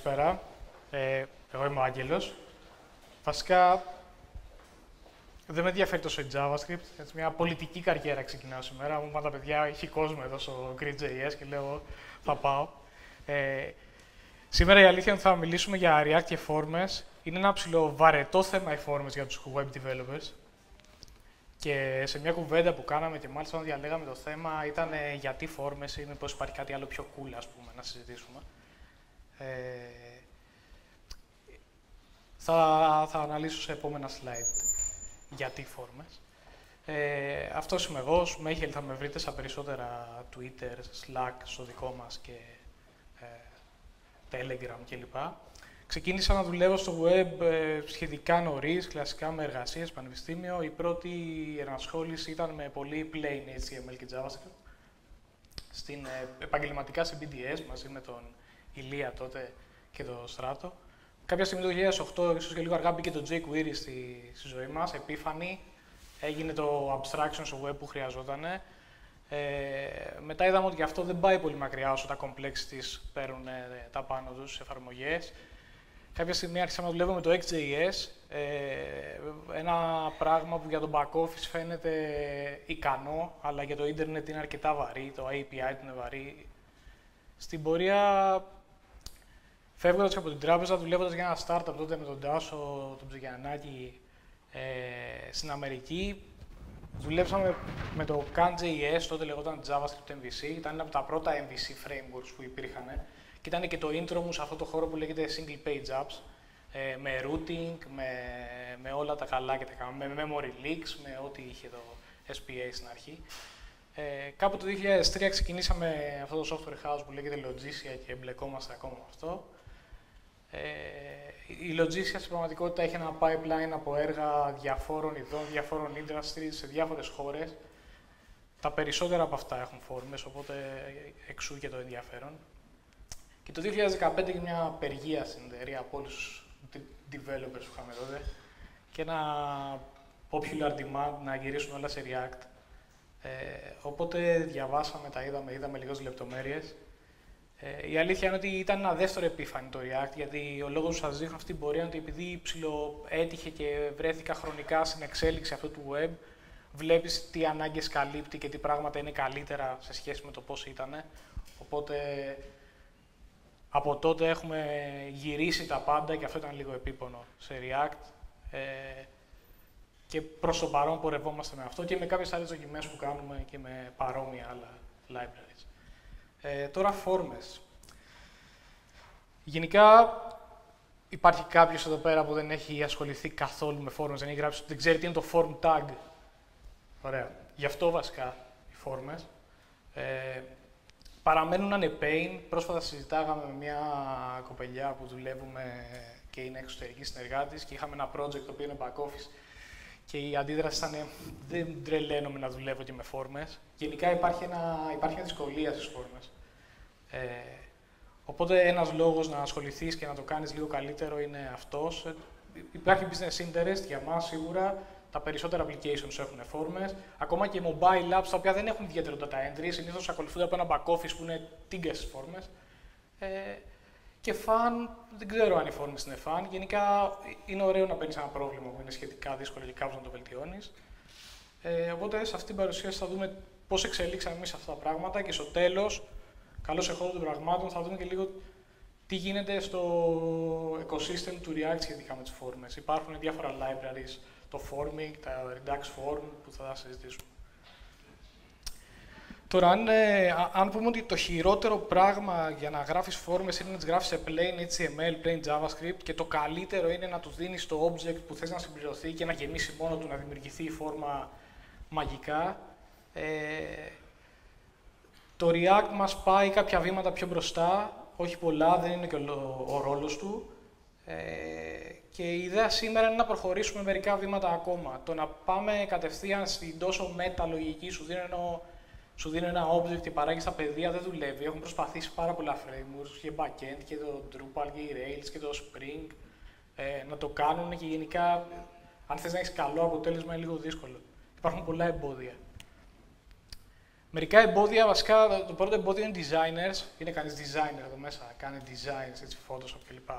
Καλησπέρα. Εγώ είμαι ο Άγγελος. Βασικά, δεν με ενδιαφέρει τόσο η JavaScript. Έτσι, μια πολιτική καριέρα ξεκινάω σήμερα. Μου είπαν τα παιδιά, έχει κόσμο εδώ στο GreeceJS και λέω, θα πάω. Σήμερα η αλήθεια είναι ότι θα μιλήσουμε για React και φόρμες. Είναι ένα ψηλό βαρετό θέμα οι φόρμες για τους web developers. Και σε μια κουβέντα που κάναμε και μάλιστα όταν διαλέγαμε το θέμα ήταν γιατί φόρμες ή μήπως υπάρχει κάτι άλλο πιο cool, ας πούμε, να συζητήσουμε. Θα αναλύσω σε επόμενα slide γιατί φόρμες. Αυτός είμαι εγώ, Σμέχελ, θα με βρείτε στα περισσότερα Twitter, Slack, στο δικό μας και Telegram κλπ. Ξεκίνησα να δουλεύω στο web σχετικά νωρίς, κλασικά με εργασίες, πανεπιστήμιο. Η πρώτη ενασχόληση ήταν με πολύ plain HTML και JavaScript. Επαγγελματικά σε BDS, μαζί με τον Ηλία τότε και τον Στράτο. Κάποια στιγμή το 2008, ίσως και λίγο αργά, μπήκε το jQuery στη ζωή μας, επίφανη. Έγινε το abstraction στο web που χρειαζόταν. Μετά είδαμε ότι αυτό δεν πάει πολύ μακριά όσο τα complexities παίρνουν τα πάνω τους σε εφαρμογές. Κάποια στιγμή άρχισαμε να δουλεύουμε με το GreeceJS, ένα πράγμα που για τον back office φαίνεται ικανό, αλλά για το ίντερνετ είναι αρκετά βαρύ, το API του είναι βαρύ. Στην πορεία, φεύγοντας από την τράπεζα, δουλεύοντας για ένα startup τότε με τον Τάσο, τον Ψυγιαννάκη, στην Αμερική, δουλέψαμε με το CanJS, τότε λεγόταν JavaScript MVC, ήταν ένα από τα πρώτα MVC frameworks που υπήρχαν. Και ήταν και το intro μου σε αυτό το χώρο που λέγεται single page apps, με routing, με όλα τα καλά και τα καλά, με memory leaks, με ό,τι είχε το SPA στην αρχή. Κάπου το 2003 ξεκινήσαμε αυτό το software house που λέγεται Logicia και εμπλεκόμαστε ακόμα με αυτό. Η Logicia στην πραγματικότητα έχει ένα pipeline από έργα διαφόρων ειδών, διαφόρων industries σε διάφορες χώρες. Τα περισσότερα από αυτά έχουν φόρμες, οπότε εξού και το ενδιαφέρον. Και το 2015 έγινε μια απεργία στην εταιρεία από όλους τους developers που είχαμε τότε και ένα popular demand να γυρίσουν όλα σε React. Οπότε διαβάσαμε, τα είδαμε λίγες λεπτομέρειες. Η αλήθεια είναι ότι ήταν ένα δεύτερο επίφανη το React, γιατί ο λόγος που σας δείχνω αυτή την πορεία είναι ότι επειδή έτυχε και βρέθηκα χρονικά στην εξέλιξη αυτού του web, βλέπεις τι ανάγκες καλύπτει και τι πράγματα είναι καλύτερα σε σχέση με το πώς ήταν. Οπότε από τότε έχουμε γυρίσει τα πάντα και αυτό ήταν λίγο επίπονο σε React. Και προς το παρόν πορευόμαστε με αυτό και με κάποιες άλλες δοκιμές που κάνουμε και με παρόμοια άλλα libraries. Τώρα, φόρμες. Γενικά, υπάρχει κάποιος εδώ πέρα που δεν έχει ασχοληθεί καθόλου με φόρμες, δεν ξέρει τι είναι το form tag. Ωραία. Γι' αυτό βασικά οι φόρμες. Παραμένουν να είναι pain. Πρόσφατα συζητάγαμε με μια κοπελιά που δουλεύουμε και είναι εξωτερική συνεργάτης και είχαμε ένα project το οποίο είναι back office και η αντίδραση ήταν δεν τρελαίνομαι να δουλεύω και με φόρμες. Γενικά υπάρχει μια δυσκολία στις φόρμες. Οπότε ένας λόγος να ασχοληθείς και να το κάνεις λίγο καλύτερο είναι αυτός. Υπάρχει business interest για μας σίγουρα. Τα περισσότερα applications έχουν φόρμες. Ακόμα και mobile apps τα οποία δεν έχουν ιδιαίτερο data entry, συνήθως ακολουθούνται από ένα back office που είναι τίγκες στις φόρμες. Και fun, δεν ξέρω αν οι φόρμες είναι fun. Γενικά είναι ωραίο να παίρνεις ένα πρόβλημα που είναι σχετικά δύσκολο και κάπως να το βελτιώνεις. Οπότε σε αυτή την παρουσίαση θα δούμε πώς εξελίξαμε εμείς αυτά τα πράγματα και στο τέλος, καλώς εχόντων των πραγμάτων, θα δούμε και λίγο τι γίνεται στο ecosystem του React σχετικά με τις φόρμες. Υπάρχουν διάφορα libraries, το forming, τα redux-form που θα συζητήσουμε. Τώρα, αν πούμε ότι το χειρότερο πράγμα για να γράφεις φόρμες είναι να τις γράφεις σε plain HTML, plain JavaScript και το καλύτερο είναι να του δίνεις το object που θες να συμπληρωθεί και να γεμίσει μόνο του, να δημιουργηθεί η φόρμα μαγικά. Το React μας πάει κάποια βήματα πιο μπροστά, όχι πολλά, δεν είναι και ο ρόλος του. Και η ιδέα σήμερα είναι να προχωρήσουμε μερικά βήματα ακόμα. Το να πάμε κατευθείαν στην τόσο μετα-λογική σου δίνω ένα object και παράγει στα παιδεία δεν δουλεύει. Έχουν προσπαθήσει πάρα πολλά frameworks και backend και το Drupal και η Rails και το Spring να το κάνουν και γενικά αν θες να έχεις καλό αποτέλεσμα είναι λίγο δύσκολο. Υπάρχουν πολλά εμπόδια. Μερικά εμπόδια, βασικά το πρώτο εμπόδιο είναι designers. Είναι κανείς designer εδώ μέσα, κάνει designs, έτσι, Photoshop κλπ.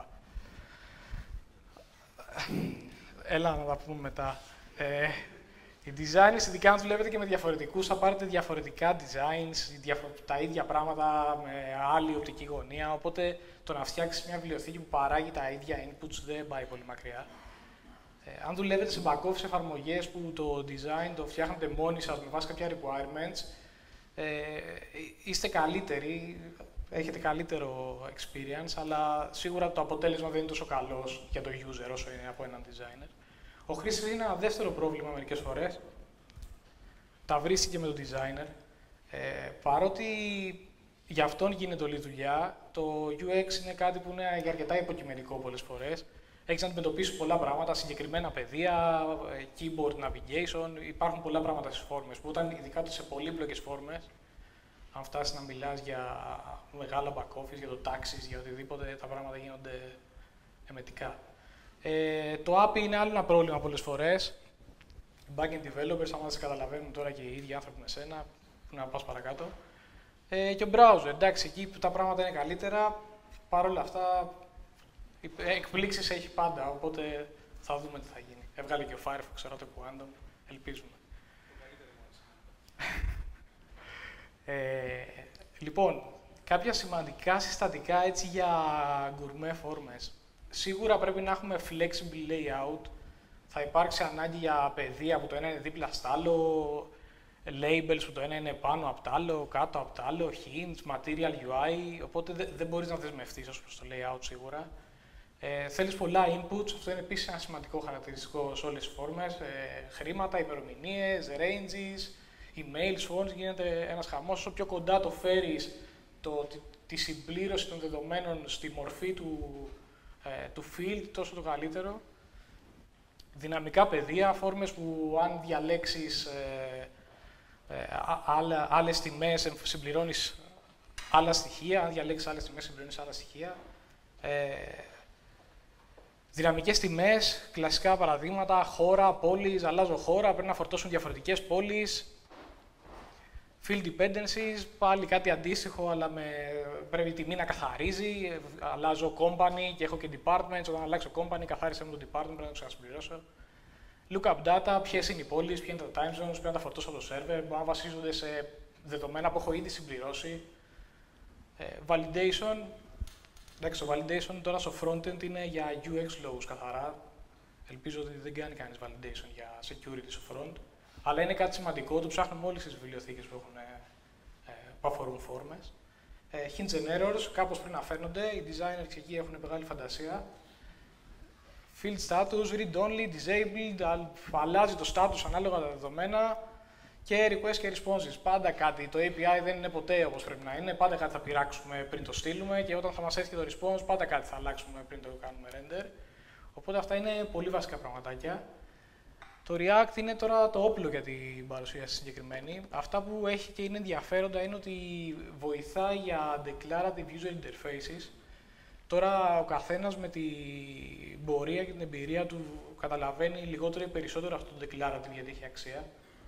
Έλα να τα πούμε μετά. Οι designers, ειδικά αν δουλεύετε και με διαφορετικούς, θα πάρετε διαφορετικά designs, τα ίδια πράγματα με άλλη οπτική γωνία, οπότε το να φτιάξεις μια βιβλιοθήκη που παράγει τα ίδια inputs δεν πάει πολύ μακριά. Αν δουλεύετε σε back-office εφαρμογές που το design το φτιάχνετε μόνοι σας με βάση κάποια requirements, είστε καλύτεροι, έχετε καλύτερο experience, αλλά σίγουρα το αποτέλεσμα δεν είναι τόσο καλό για το user όσο είναι από έναν designer. Ο χρήστης είναι ένα δεύτερο πρόβλημα μερικές φορές. Τα βρίσκει με τον designer. Παρότι για αυτόν γίνεται όλη η δουλειά, το UX είναι κάτι που είναι αρκετά υποκειμενικό πολλές φορές. Έχεις να αντιμετωπίσεις πολλά πράγματα, συγκεκριμένα πεδία, keyboard navigation, υπάρχουν πολλά πράγματα στις φόρμες, που όταν ειδικά σε πολύπλοκες φόρμες, αν φτάσεις να μιλάς για μεγάλα back office, για το taxis, για οτιδήποτε, τα πράγματα γίνονται εμετικά. Το API είναι άλλο ένα πρόβλημα πολλές φορές. Οι backend developers, άμα δεν σε καταλαβαίνουν τώρα και οι ίδιοι άνθρωποι με σένα, που να πας παρακάτω. Και ο browser, εντάξει, εκεί που τα πράγματα είναι καλύτερα, παρόλα αυτά, εκπλήξεις έχει πάντα, οπότε θα δούμε τι θα γίνει. Έβγαλε και ο Firefox, ξέρω το Quantum, ελπίζουμε. Λοιπόν, κάποια σημαντικά συστατικά έτσι για gourmet φόρμες. Σίγουρα πρέπει να έχουμε flexible layout. Θα υπάρξει ανάγκη για πεδία που το ένα είναι δίπλα στο άλλο, labels που το ένα είναι πάνω από το άλλο, κάτω από το άλλο, hints, material UI, οπότε δεν μπορείς να δεσμευτείς ως προς το layout σίγουρα. Θέλεις πολλά inputs, αυτό είναι επίσης ένα σημαντικό χαρακτηριστικό σε όλες τις φόρμες. Χρήματα, ημερομηνίες, ranges, emails, phones, γίνεται ένας χαμός. Όσο πιο κοντά το φέρεις τη συμπλήρωση των δεδομένων στη μορφή του field, τόσο το καλύτερο. Δυναμικά πεδία, φόρμες που αν διαλέξεις άλλες τιμές συμπληρώνεις άλλα στοιχεία, αν διαλέξεις άλλες τιμές συμπληρώνεις άλλα στοιχεία. Δυναμικές τιμές, κλασικά παραδείγματα, χώρα, πόλεις, αλλάζω χώρα, πρέπει να φορτώσουν διαφορετικές πόλεις. Field dependencies, πάλι κάτι αντίστοιχο, αλλά πρέπει η τιμή να καθαρίζει. Αλλάζω company και έχω και departments. Όταν αλλάξω company, καθάρισε μου το department, πρέπει να το ξανασυμπληρώσω. Lookup data, ποιες είναι οι πόλεις, ποια είναι τα time zones, πρέπει να τα φορτώσω από το server, μπορεί να βασίζονται σε δεδομένα που έχω ήδη συμπληρώσει. Validation. Εντάξει, το validation τώρα στο frontend είναι για UX lows καθαρά. Ελπίζω ότι δεν κάνει κανείς validation για security στο front. Αλλά είναι κάτι σημαντικό, το ψάχνουμε όλες τις βιβλιοθήκες που αφορούν φόρμες. Hints and errors, κάπως πρέπει να φαίνονται, οι designers εκεί έχουν μεγάλη φαντασία. Field status, read-only, disabled, αλλάζει το status ανάλογα τα δεδομένα. Και request και responses, πάντα κάτι. Το API δεν είναι ποτέ όπως πρέπει να είναι, πάντα κάτι θα πειράξουμε πριν το στείλουμε και όταν θα μας έρθει το response, πάντα κάτι θα αλλάξουμε πριν το κάνουμε render. Οπότε αυτά είναι πολύ βασικά πραγματάκια. Το React είναι τώρα το όπλο για την παρουσίαση συγκεκριμένη. Αυτά που έχει και είναι ενδιαφέροντα είναι ότι βοηθάει για declarative user interfaces. Τώρα ο καθένας με την πορεία και την εμπειρία του καταλαβαίνει λιγότερο ή περισσότερο αυτό το declarative γιατί έχει αξία.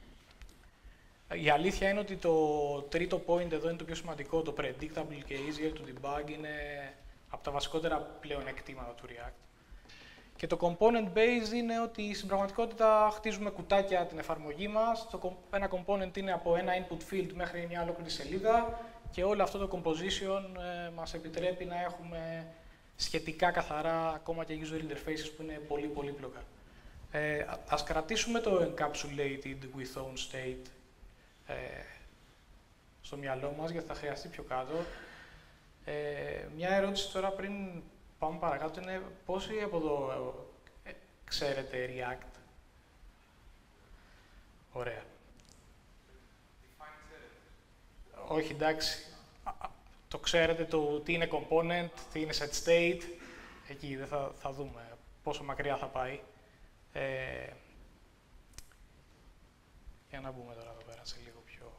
Η αλήθεια είναι ότι το τρίτο point εδώ είναι το πιο σημαντικό, το predictable και easier to debug είναι από τα βασικότερα πλεονεκτήματα του React. Και το component based είναι ότι στην πραγματικότητα χτίζουμε κουτάκια την εφαρμογή μας. Ένα component είναι από ένα input field μέχρι μια ολόκληρη σελίδα και όλο αυτό το composition μας επιτρέπει να έχουμε σχετικά καθαρά ακόμα και user interfaces που είναι πολύ πολύπλοκα. Ας κρατήσουμε το encapsulated with own state στο μυαλό μας γιατί θα χρειαστεί πιο κάτω. Μια ερώτηση τώρα πριν πάμε παρακάτω είναι πόσοι από εδώ ξέρετε React. Ωραία. Όχι, εντάξει. Το ξέρετε το τι είναι component, τι είναι set state. Εκεί δεν θα δούμε πόσο μακριά θα πάει. Για να μπούμε τώρα εδώ πέρα σε λίγο πιο...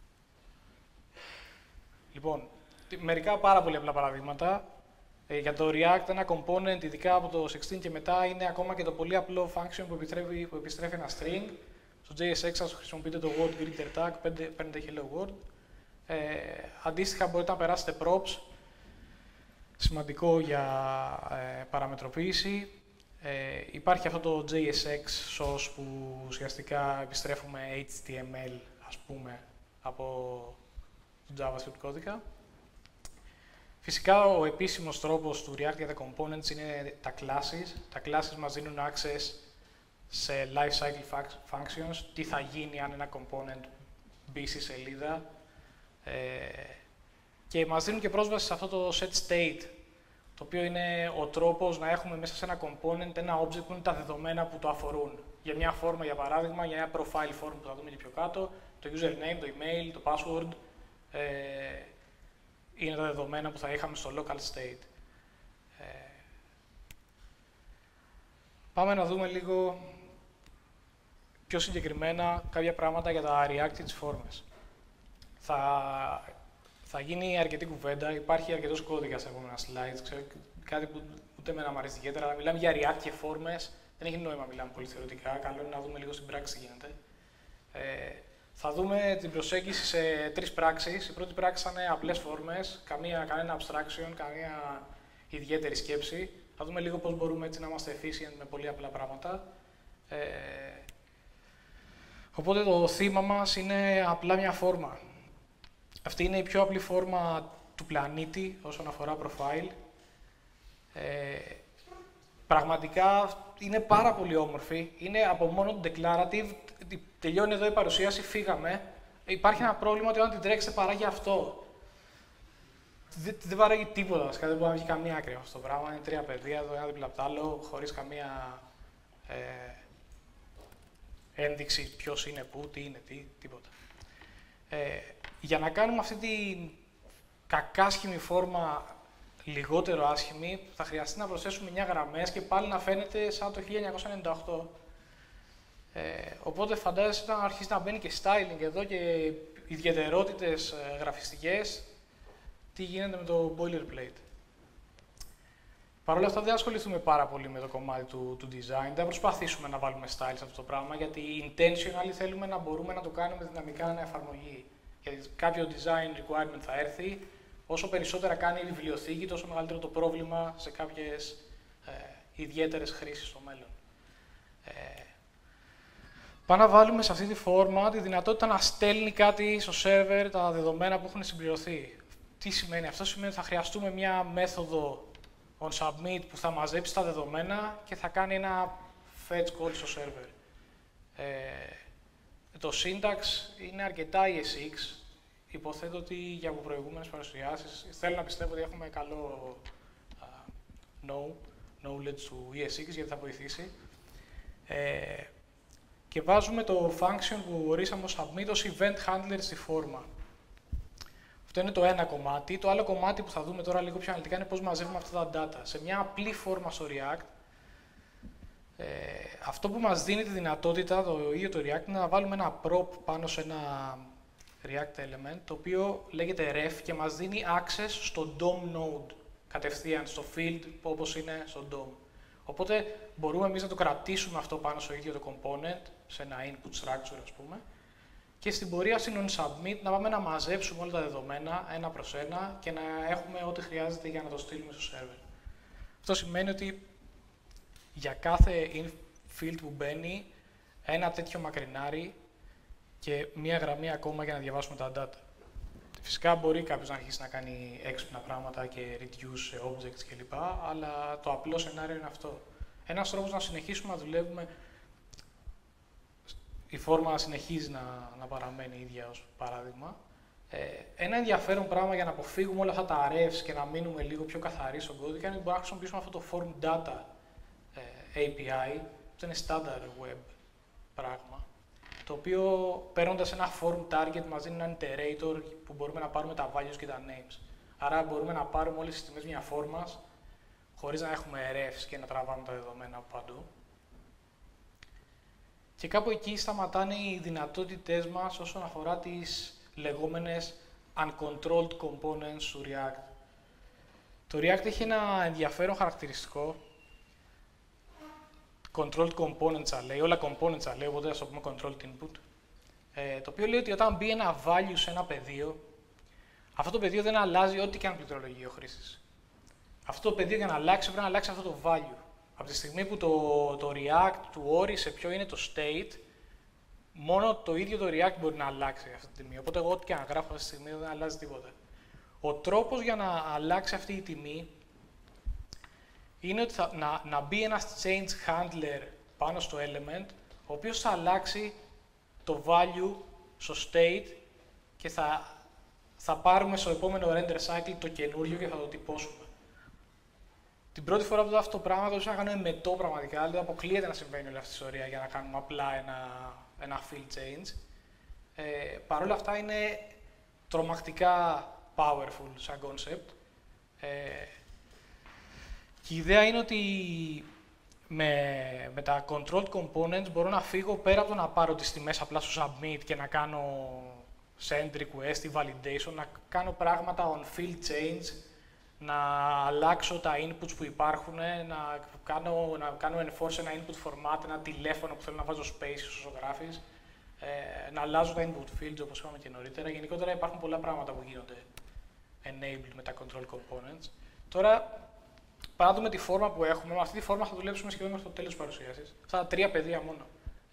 Λοιπόν, μερικά πάρα πολύ απλά παραδείγματα. Για το React ένα component, ειδικά από το 16 και μετά, είναι ακόμα και το πολύ απλό function που επιστρέφει ένα string Στο JSX σας χρησιμοποιείτε το word greeter tag, παίρνετε hello world. Αντίστοιχα μπορείτε να περάσετε props, σημαντικό για παραμετροποίηση. Υπάρχει αυτό το JSX source που ουσιαστικά επιστρέφουμε HTML, ας πούμε, από το JavaScript κώδικα. Φυσικά, ο επίσημος τρόπος του React για τα components είναι τα classes. Τα classes μας δίνουν access σε lifecycle functions, τι θα γίνει αν ένα component μπει στη σελίδα, και μας δίνουν και πρόσβαση σε αυτό το set state, το οποίο είναι ο τρόπος να έχουμε μέσα σε ένα component ένα object που είναι τα δεδομένα που το αφορούν. Για μια φόρμα, για παράδειγμα, για ένα profile form που θα δούμε και πιο κάτω, το username, το email, το password, είναι τα δεδομένα που θα είχαμε στο local state. Πάμε να δούμε λίγο πιο συγκεκριμένα κάποια πράγματα για τα reactive φόρμες. Θα γίνει αρκετή κουβέντα, υπάρχει αρκετός κώδικας στα επόμενα slides, ξέρω, κάτι που ούτε εμένα μου αρέσει ιδιαίτερα, αλλά μιλάμε για reactive φόρμες, δεν έχει νόημα να μιλάμε πολύ θεωρητικά, καλό είναι να δούμε λίγο στην πράξη τι γίνεται. Θα δούμε την προσέγγιση σε 3 πράξεις. Η πρώτη πράξη θα είναι απλές φόρμες, κανένα abstraction, καμία ιδιαίτερη σκέψη. Θα δούμε λίγο πώς μπορούμε έτσι να είμαστε efficient με πολύ απλά πράγματα. Οπότε το θύμα μας είναι απλά μια φόρμα. Αυτή είναι η πιο απλή φόρμα του πλανήτη όσον αφορά profile. Πραγματικά είναι πάρα πολύ όμορφη. Είναι από μόνο το declarative. Τελειώνει εδώ η παρουσίαση, φύγαμε. Υπάρχει ένα πρόβλημα ότι όταν την τρέξετε παράγει αυτό. Δεν παράγει τίποτα, δεν μπορεί να βγει καμία άκρη αυτό το πράγμα. Είναι 3 πεδία, το ένα δίπλα από το άλλο, χωρίς καμία ένδειξη ποιος είναι πού, τι είναι τι, τίποτα. Για να κάνουμε αυτή την κακάσχημη φόρμα λιγότερο άσχημη, θα χρειαστεί να προσθέσουμε 9 γραμμές και πάλι να φαίνεται σαν το 1998. Οπότε φαντάζεσαι όταν αρχίσει να μπαίνει και styling εδώ και ιδιαιτερότητες γραφιστικές, τι γίνεται με το boilerplate. Παρ' όλα αυτά δεν ασχοληθούμε πάρα πολύ με το κομμάτι του design, δεν προσπαθήσουμε να βάλουμε style σε αυτό το πράγμα, γιατί intentionally θέλουμε να μπορούμε να το κάνουμε δυναμικά ανά εφαρμογή. Γιατί κάποιο design requirement θα έρθει, όσο περισσότερα κάνει η βιβλιοθήκη, τόσο μεγαλύτερο το πρόβλημα σε κάποιες ιδιαίτερες χρήσεις στο μέλλον. Πάμε να βάλουμε σε αυτή τη φόρμα τη δυνατότητα να στέλνει κάτι στο server τα δεδομένα που έχουν συμπληρωθεί. Τι σημαίνει αυτό? Σημαίνει ότι θα χρειαστούμε μια μέθοδο onSubmit που θα μαζέψει τα δεδομένα και θα κάνει ένα fetch call στο server. Το syntax είναι αρκετά ESX. Υποθέτω ότι για από προηγούμενες παρουσιάσεις θέλω να πιστεύω ότι έχουμε καλό knowledge του ESX γιατί θα βοηθήσει. Και βάζουμε το function που ορίσαμε ως submit ως event handler στη φόρμα. Αυτό είναι το ένα κομμάτι. Το άλλο κομμάτι που θα δούμε τώρα λίγο πιο αναλυτικά είναι πώς μαζεύουμε αυτά τα data. Σε μια απλή φόρμα στο React, αυτό που μας δίνει τη δυνατότητα, το ίδιο το React, είναι να βάλουμε ένα prop πάνω σε ένα React element, το οποίο λέγεται ref και μας δίνει access στο DOM node, κατευθείαν στο field όπως είναι στο DOM. Οπότε μπορούμε εμείς να το κρατήσουμε αυτό πάνω στο ίδιο το component, σε ένα input structure ας πούμε, και στην πορεία στην onSubmit να πάμε να μαζέψουμε όλα τα δεδομένα ένα προς ένα και να έχουμε ό,τι χρειάζεται για να το στείλουμε στο server. Αυτό σημαίνει ότι για κάθε field που μπαίνει, ένα τέτοιο μακρινάρι και μία γραμμή ακόμα για να διαβάσουμε τα data. Φυσικά μπορεί κάποιος να αρχίσει να κάνει έξυπνα πράγματα και reduce objects κλπ. Αλλά το απλό σενάριο είναι αυτό. Ένας τρόπος να συνεχίσουμε να δουλεύουμε, η φόρμα συνεχίζει να παραμένει ίδια ως παράδειγμα. Ένα ενδιαφέρον πράγμα για να αποφύγουμε όλα αυτά τα refs και να μείνουμε λίγο πιο καθαροί στον κώδικα είναι ότι μπορούμε να χρησιμοποιήσουμε αυτό το form data API, που είναι standard web πράγμα, το οποίο παίρνοντας ένα form target μας δίνει ένα iterator που μπορούμε να πάρουμε τα values και τα names. Άρα μπορούμε να πάρουμε όλες τις τιμές μια φόρμας χωρίς να έχουμε refs και να τραβάμε τα δεδομένα από παντού. Και κάπου εκεί σταματάνε οι δυνατότητές μας όσον αφορά τις λεγόμενες uncontrolled components του React. Το React έχει ένα ενδιαφέρον χαρακτηριστικό. controlled components λέει, όλα components λέει, οπότε ας το πούμε controlled input, το οποίο λέει ότι όταν μπει ένα value σε ένα πεδίο, αυτό το πεδίο δεν αλλάζει ό,τι και αν πληκτρολογεί ο χρήστης. Αυτό το πεδίο για να αλλάξει πρέπει να αλλάξει αυτό το value. Από τη στιγμή που το React του όρισε ποιο είναι το state, μόνο το ίδιο το React μπορεί να αλλάξει αυτή τη τιμή. Οπότε εγώ ό,τι και να γράφω αυτή τη στιγμή δεν αλλάζει τίποτα. Ο τρόπος για να αλλάξει αυτή η τιμή είναι ότι να μπει ένας change handler πάνω στο element, ο οποίος θα αλλάξει το value στο state και θα πάρουμε στο επόμενο render cycle το καινούριο και θα το τυπώσουμε. Την πρώτη φορά που το αυτό το πράγμα το να κάνουμε μετό πραγματικά, δηλαδή αποκλείεται να συμβαίνει όλη αυτή η ιστορία για να κάνουμε απλά ένα field change. Παρ' όλα αυτά είναι τρομακτικά powerful σαν concept. Και η ιδέα είναι ότι με τα controlled components μπορώ να φύγω πέρα από το να πάρω τις τιμές απλά στο submit και να κάνω send request ή validation, να κάνω πράγματα on field change, να αλλάξω τα inputs που υπάρχουν, να κάνω enforce ένα input format, ένα τηλέφωνο που θέλω να βάζω space όσο γράφεις, να αλλάζω τα input fields όπως είπαμε και νωρίτερα. Γενικότερα υπάρχουν πολλά πράγματα που γίνονται enabled με τα control components. Τώρα, παρά δούμε τη φόρμα που έχουμε, με αυτή τη φόρμα θα δουλέψουμε σχεδόν μέχρι το τέλος της παρουσίασης. Αυτά τα 3 πεδία μόνο.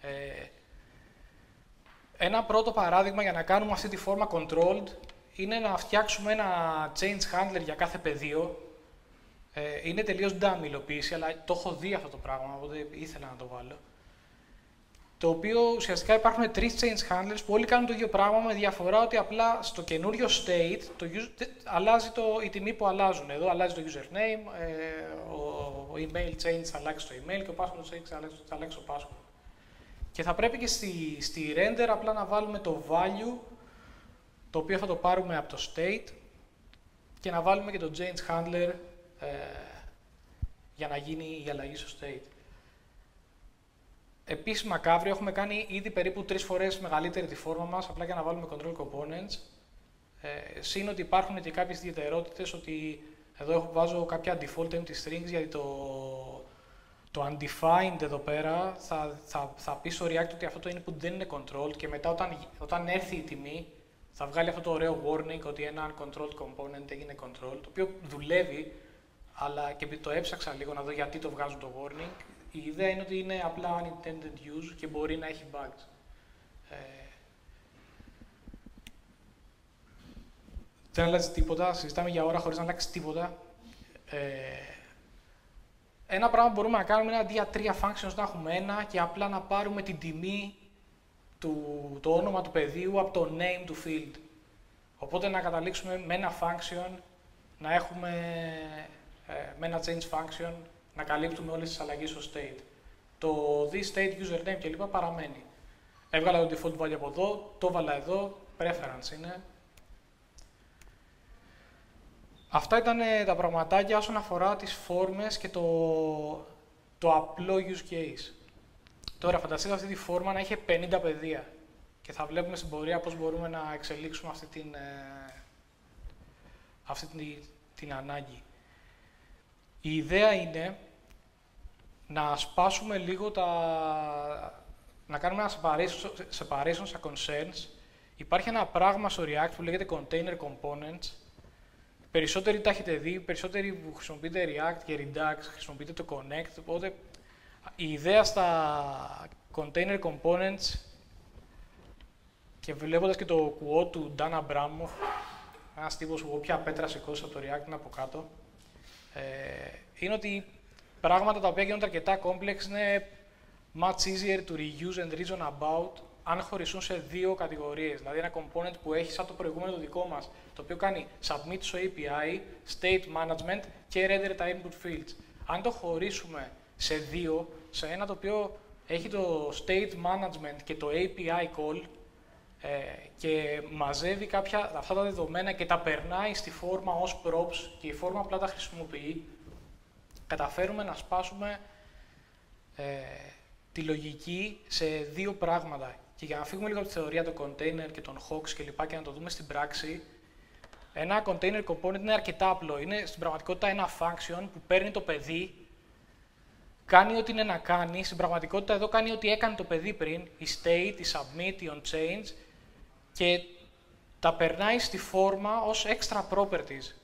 Ένα πρώτο παράδειγμα για να κάνουμε αυτή τη φόρμα controlled είναι να φτιάξουμε ένα change handler για κάθε πεδίο. Είναι τελείως dummy υλοποίηση, αλλά το έχω δει αυτό το πράγμα, οπότε ήθελα να το βάλω. Το οποίο ουσιαστικά υπάρχουν 3 change handlers που όλοι κάνουν το ίδιο πράγμα με διαφορά ότι απλά στο καινούριο state αλλάζει η τιμή που αλλάζουν. Εδώ αλλάζει το username, ο email change θα αλλάξει το email και ο password change θα αλλάξει το password. Και θα πρέπει και στη render απλά να βάλουμε το value, το οποίο θα το πάρουμε από το state και να βάλουμε και το change handler για να γίνει η αλλαγή στο state. Επίσης, μακάβριο, έχουμε κάνει ήδη περίπου 3 φορές μεγαλύτερη τη φόρμα μας, απλά για να βάλουμε control components. Συν ότι υπάρχουν και κάποιες ιδιαιτερότητες, ότι εδώ βάζω κάποια default empty strings, γιατί το undefined εδώ πέρα θα πει στο React ότι αυτό το input δεν είναι controlled και μετά όταν έρθει η τιμή θα βγάλει αυτό το ωραίο warning ότι ένα uncontrolled component έγινε controlled, το οποίο δουλεύει, αλλά και το έψαξα λίγο να δω γιατί το βγάζουν το warning. Η ιδέα είναι ότι είναι απλά unintended use και μπορεί να έχει bugs. Δεν αλλάζει τίποτα, συζητάμε για ώρα χωρίς να αλλάξει τίποτα. Ένα πράγμα που μπορούμε να κάνουμε είναι αντί για 3 functions να έχουμε ένα και απλά να πάρουμε την τιμή, το όνομα του πεδίου από το name του field. Οπότε να καταλήξουμε με ένα function, να έχουμε με ένα change function, να καλύπτουμε όλες τις αλλαγές στο state. Το thisState, username κλπ. Παραμένει. Έβγαλα το default value από εδώ, το έβαλα εδώ, preference είναι. Αυτά ήταν τα πραγματάκια όσον αφορά τις φόρμες και το απλό use case. Τώρα φανταστείτε αυτή τη φόρμα να είχε 50 πεδία και θα βλέπουμε στην πορεία πώς μπορούμε να εξελίξουμε αυτή την ανάγκη. Η ιδέα είναι να σπάσουμε λίγο να κάνουμε ένα separation στα concerns. Υπάρχει ένα πράγμα στο React που λέγεται container components. Περισσότεροι τα έχετε δει, περισσότεροι που χρησιμοποιείτε React και Redux χρησιμοποιείτε το connect. Οπότε η ιδέα στα container components και βλέποντας και το quote του Dan Abramov, ένας τύπος που όποια πέτρα σηκώσει από το React είναι από κάτω, είναι ότι πράγματα τα οποία γίνονται αρκετά complex είναι much easier to reuse and reason about αν χωριστούν σε 2 κατηγορίες. Δηλαδή ένα component που έχει σαν το προηγούμενο το δικό μας, το οποίο κάνει submit στο API, state management και render τα input fields. Αν το χωρίσουμε σε 2, σε ένα το οποίο έχει το state management και το API call και μαζεύει αυτά τα δεδομένα και τα περνάει στη φόρμα ως props και η φόρμα απλά τα χρησιμοποιεί, καταφέρουμε να σπάσουμε τη λογική σε 2 πράγματα. Και για να φύγουμε λίγο από τη θεωρία των container και των hooks κλπ. Και να το δούμε στην πράξη, ένα container component είναι αρκετά απλό. Είναι στην πραγματικότητα ένα function που παίρνει το παιδί, κάνει ό,τι είναι να κάνει. Στην πραγματικότητα εδώ κάνει ό,τι έκανε το παιδί πριν, η state, η submit, η onChange, και τα περνάει στη φόρμα ως extra properties.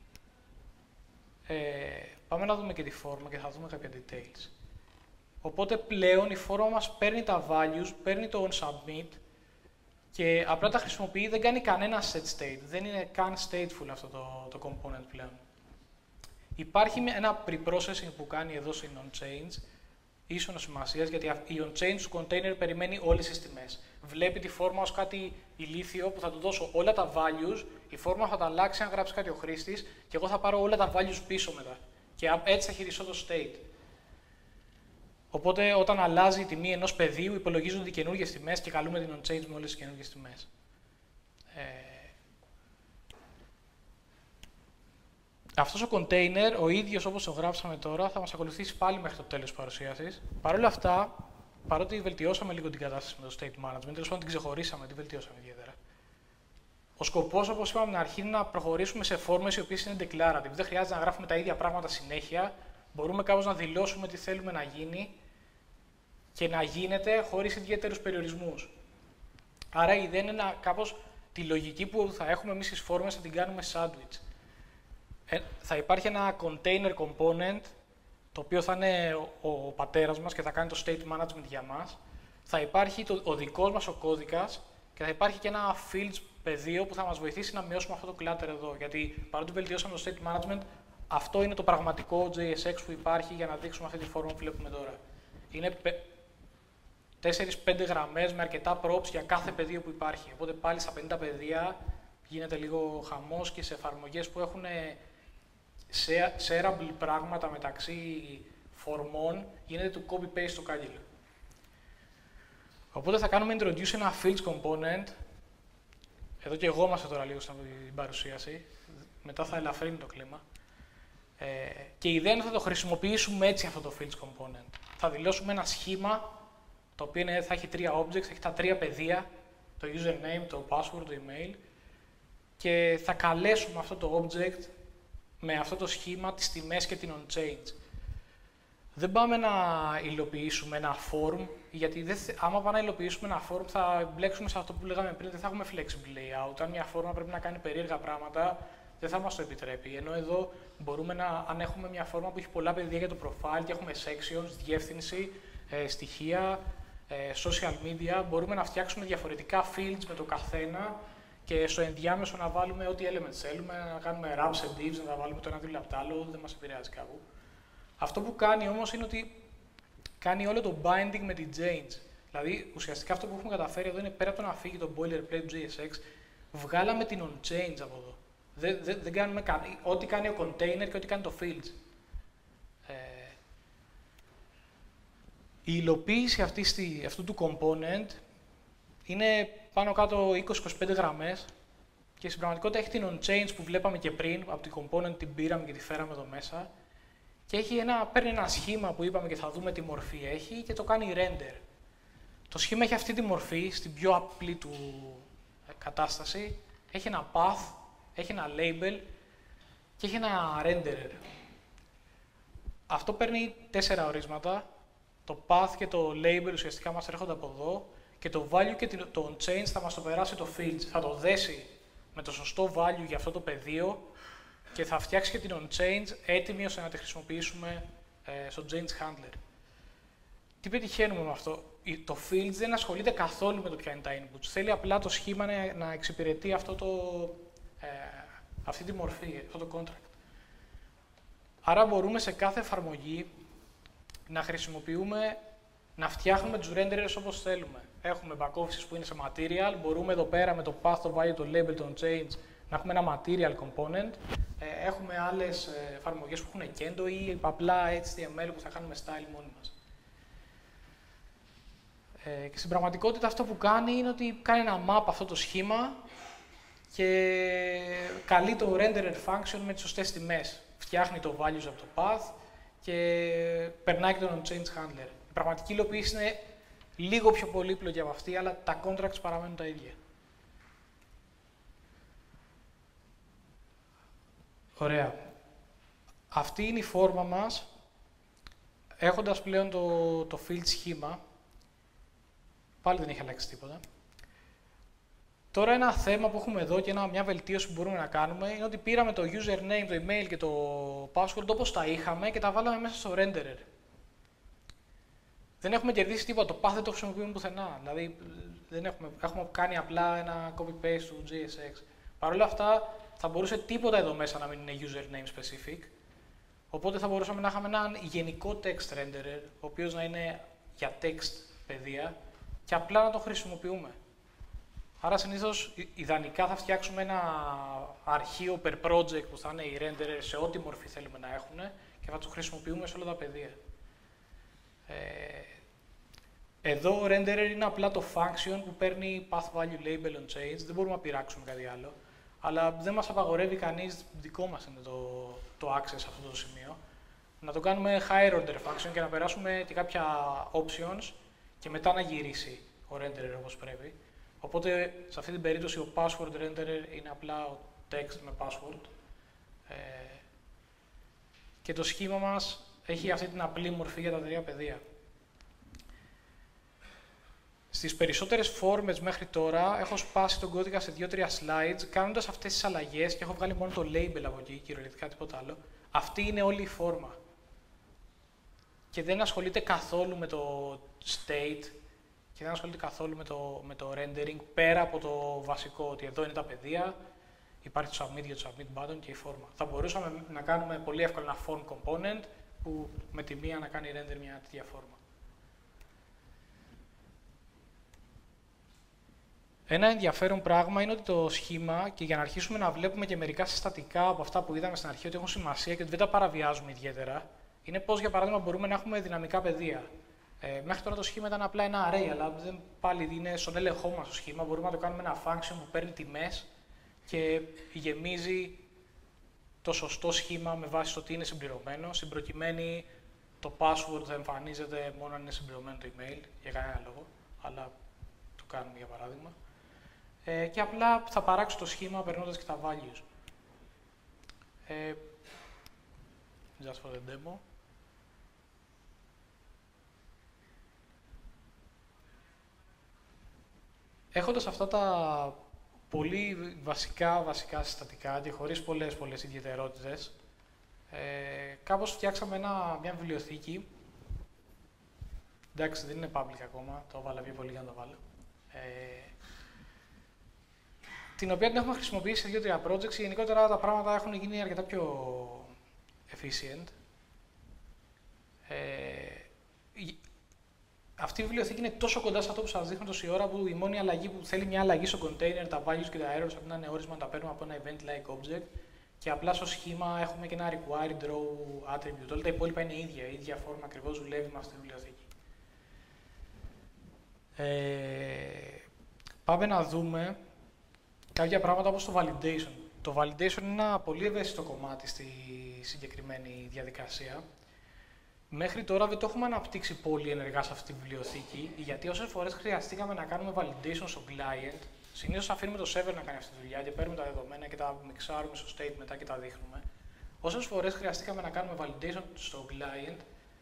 Πάμε να δούμε και τη φόρμα και θα δούμε κάποια details. Οπότε πλέον η φόρμα μας παίρνει τα values, παίρνει το onSubmit και απλά τα χρησιμοποιεί, δεν κάνει κανένα set state. Δεν είναι καν stateful αυτό το component πλέον. Υπάρχει ένα preprocessing που κάνει εδώ στην onChange, ίσονος σημασίας, γιατί η onChange του container περιμένει όλες τις τιμές. Βλέπει τη φόρμα ως κάτι ηλίθιο που θα του δώσω όλα τα values, η φόρμα θα τα αλλάξει αν γράψει κάτι ο χρήστης και εγώ θα πάρω όλα τα values πίσω μετά. Και έτσι θα χειριστώ το state. Οπότε όταν αλλάζει η τιμή ενός πεδίου, υπολογίζονται οι καινούργιες τιμές και καλούμε την onChange με όλες τις καινούργιες τιμές. Αυτός ο container, ο ίδιος όπως το γράψαμε τώρα, θα μας ακολουθήσει πάλι μέχρι το τέλος της παρουσίασης. Παρ' όλα αυτά, παρότι βελτιώσαμε λίγο την κατάσταση με το state management, τέλος πάντων την ξεχωρίσαμε, την βελτιώσαμε ιδιαίτερα. Ο σκοπός, όπως είπαμε στην αρχή, είναι να προχωρήσουμε σε φόρμες οι οποίες είναι declarative. Δεν χρειάζεται να γράφουμε τα ίδια πράγματα συνέχεια. Μπορούμε κάπως να δηλώσουμε τι θέλουμε να γίνει και να γίνεται χωρίς ιδιαίτερους περιορισμούς. Άρα η ιδέα είναι κάπως τη λογική που θα έχουμε εμείς στις φόρμες θα την κάνουμε sandwich. Θα υπάρχει ένα container component, το οποίο θα είναι ο πατέρας μας και θα κάνει το state management για μας. Θα υπάρχει ο δικός μας ο κώδικας και θα υπάρχει και ένα fields πεδίο που θα μας βοηθήσει να μειώσουμε αυτό το clutter εδώ. Γιατί παρότι βελτιώσαμε το state management, αυτό είναι το πραγματικό JSX που υπάρχει για να δείξουμε αυτή τη φόρμα που βλέπουμε τώρα. Είναι 4-5 γραμμές με αρκετά props για κάθε πεδίο που υπάρχει. Οπότε πάλι στα 50 πεδία γίνεται λίγο χαμός και σε εφαρμογές που έχουν shareable πράγματα μεταξύ φορμών γίνεται το copy-paste στο κάγκελο. Οπότε θα κάνουμε introduce ένα fields component. Εδώ και εγώ είμαστε τώρα λίγο στην παρουσίαση. Μετά θα ελαφρύνει το κλίμα. Και η ιδέα είναι να το χρησιμοποιήσουμε έτσι αυτό το fields component. Θα δηλώσουμε ένα σχήμα, το οποίο θα έχει 3 objects, θα έχει τα 3 πεδία, το username, το password, το email, και θα καλέσουμε αυτό το object με αυτό το σχήμα, τις τιμές και την onChange. Δεν πάμε να υλοποιήσουμε ένα form, γιατί άμα πάμε να υλοποιήσουμε ένα form θα μπλέξουμε σε αυτό που λέγαμε πριν, δεν θα έχουμε flexible layout. Αν μια φόρμα πρέπει να κάνει περίεργα πράγματα, δεν θα μας το επιτρέπει. Ενώ εδώ μπορούμε αν έχουμε μια φόρμα που έχει πολλά πεδία για το profile και έχουμε sections, διεύθυνση, στοιχεία, social media, μπορούμε να φτιάξουμε διαφορετικά fields με το καθένα και στο ενδιάμεσο να βάλουμε ό,τι elements θέλουμε, να κάνουμε wraps and divs, να τα βάλουμε το ένα δίπλα από το άλλο, δεν μας επηρεάζει κάπου. Αυτό που κάνει όμως είναι ότι κάνει όλο το binding με την change. Δηλαδή, ουσιαστικά αυτό που έχουμε καταφέρει εδώ είναι πέρα από το να φύγει το boilerplate JSX, βγάλαμε την onChange από εδώ. Δεν κάνουμε ό,τι κάνει ο container και ό,τι κάνει το fields. Η υλοποίηση αυτού του component είναι πάνω κάτω 20-25 γραμμές και στην πραγματικότητα έχει την onChange που βλέπαμε και πριν, από την component την πήραμε και τη φέραμε εδώ μέσα και παίρνει ένα σχήμα που είπαμε και θα δούμε τι μορφή έχει και το κάνει render. Το σχήμα έχει αυτή τη μορφή, στην πιο απλή του κατάσταση, έχει ένα path, έχει ένα label και έχει ένα renderer. Αυτό παίρνει 4 ορίσματα, το path και το label ουσιαστικά μας έρχονται από εδώ και το value και το onChange θα μας το περάσει το fields, θα το δέσει με το σωστό value για αυτό το πεδίο και θα φτιάξει και την onChange έτοιμη ώστε να τη χρησιμοποιήσουμε στο change handler. Τι πετυχαίνουμε με αυτό? Το fields δεν ασχολείται καθόλου με το ποια είναι τα inputs, θέλει απλά το σχήμα να εξυπηρετεί αυτή τη μορφή, αυτό το contract. Άρα μπορούμε σε κάθε εφαρμογή να φτιάχνουμε τους renderers όπως θέλουμε. Έχουμε back-offices που είναι σε material, μπορούμε εδώ πέρα με το path, το value, το label, το change να έχουμε ένα material component. Έχουμε άλλες εφαρμογές που έχουν Kendo ή απλά HTML που θα κάνουμε style μόνοι μας. Και στην πραγματικότητα αυτό που κάνει είναι ότι κάνει ένα map αυτό το σχήμα και καλεί το renderer function με τις σωστές τιμές. Φτιάχνει το values από το path και περνάει και τον change handler. Η πραγματική υλοποίηση είναι λίγο πιο πολύπλοκη από αυτή, αλλά τα contracts παραμένουν τα ίδια. Ωραία. Αυτή είναι η φόρμα μας. Έχοντας πλέον το field σχήμα, πάλι δεν έχει αλλάξει τίποτα. Τώρα ένα θέμα που έχουμε εδώ και μια βελτίωση που μπορούμε να κάνουμε είναι ότι πήραμε το username, το email και το password όπως τα είχαμε και τα βάλαμε μέσα στο renderer. Δεν έχουμε κερδίσει τίποτα, το path δεν το χρησιμοποιούμε πουθενά. Δηλαδή έχουμε κάνει απλά ένα copy-paste του GSX. Παρ' όλα αυτά θα μπορούσε τίποτα εδώ μέσα να μην είναι username specific. Οπότε θα μπορούσαμε να είχαμε έναν γενικό text renderer, ο οποίος να είναι για text παιδεία και απλά να το χρησιμοποιούμε. Άρα συνήθως ιδανικά θα φτιάξουμε ένα αρχείο per project που θα είναι οι renderer σε ό,τι μορφή θέλουμε να έχουν και θα το χρησιμοποιούμε σε όλα τα πεδία. Εδώ ο renderer είναι απλά το function που παίρνει path value label on change, δεν μπορούμε να πειράξουμε κάτι άλλο. Αλλά δεν μας απαγορεύει κανείς, δικό μας είναι το access σε αυτό το σημείο, να το κάνουμε higher order function και να περάσουμε και κάποια options και μετά να γυρίσει ο renderer όπως πρέπει. Οπότε, σε αυτή την περίπτωση, ο password renderer είναι απλά ο text με password. Και το σχήμα μας έχει αυτή την απλή μορφή για τα τρία πεδία. Στις περισσότερες φόρμες μέχρι τώρα έχω σπάσει τον κώδικα σε 2-3 slides, κάνοντας αυτές τις αλλαγές και έχω βγάλει μόνο το label από εκεί, κυριολεκτικά τίποτα άλλο. Αυτή είναι όλη η φόρμα. Και δεν ασχολείται καθόλου με το state και δεν ασχολείται καθόλου με το rendering, πέρα από το βασικό, ότι εδώ είναι τα πεδία, υπάρχει το submit για το submit button και η φόρμα. Θα μπορούσαμε να κάνουμε πολύ εύκολα ένα form component, που με τη μία να κάνει render μια τέτοια φόρμα. Ένα ενδιαφέρον πράγμα είναι ότι το σχήμα, και για να αρχίσουμε να βλέπουμε και μερικά συστατικά από αυτά που είδαμε στην αρχή ότι έχουν σημασία και ότι δεν τα παραβιάζουμε ιδιαίτερα, είναι πως, για παράδειγμα, μπορούμε να έχουμε δυναμικά πεδία. Μέχρι τώρα το σχήμα ήταν απλά ένα array, αλλά πάλι είναι στον έλεγχό μας το σχήμα. Μπορούμε να το κάνουμε ένα function που παίρνει τιμές και γεμίζει το σωστό σχήμα με βάση το τι είναι συμπληρωμένο. Στην προκειμένη, το password θα εμφανίζεται μόνο αν είναι συμπληρωμένο το email, για κανένα λόγο, αλλά το κάνουμε για παράδειγμα. Και απλά θα παράξω το σχήμα περνώντας και τα values. Just for the demo. Έχοντας αυτά τα πολύ βασικά συστατικά και χωρίς πολλές ιδιαιτερότητες, κάπως φτιάξαμε μια βιβλιοθήκη. Εντάξει, δεν είναι public ακόμα, το έβαλα πιο πολύ για να το βάλω. Την οποία την έχουμε χρησιμοποιήσει σε 2-3 projects. Γενικότερα τα πράγματα έχουν γίνει αρκετά πιο efficient. Αυτή η βιβλιοθήκη είναι τόσο κοντά σε αυτό που σας δείχνω τόση ώρα, που η μόνη αλλαγή που θέλει μια αλλαγή στο container, τα values και τα errors από ένα νεόρισμα τα παίρνουμε από ένα event-like object και απλά στο σχήμα έχουμε και ένα required row attribute. Όλα τα υπόλοιπα είναι ίδια, η ίδια φόρμα ακριβώς δουλεύει με αυτή τη βιβλιοθήκη. Πάμε να δούμε κάποια πράγματα όπως το validation. Το validation είναι ένα πολύ ευαίσθητο κομμάτι στη συγκεκριμένη διαδικασία. Μέχρι τώρα δεν το έχουμε αναπτύξει πολύ ενεργά σε αυτή τη βιβλιοθήκη, γιατί όσες φορές χρειαστήκαμε να κάνουμε validation στο client, συνήθως αφήνουμε το server να κάνει αυτή τη δουλειά και παίρνουμε τα δεδομένα και τα μιξάρουμε στο state μετά και τα δείχνουμε. Όσες φορές χρειαστήκαμε να κάνουμε validation στο client,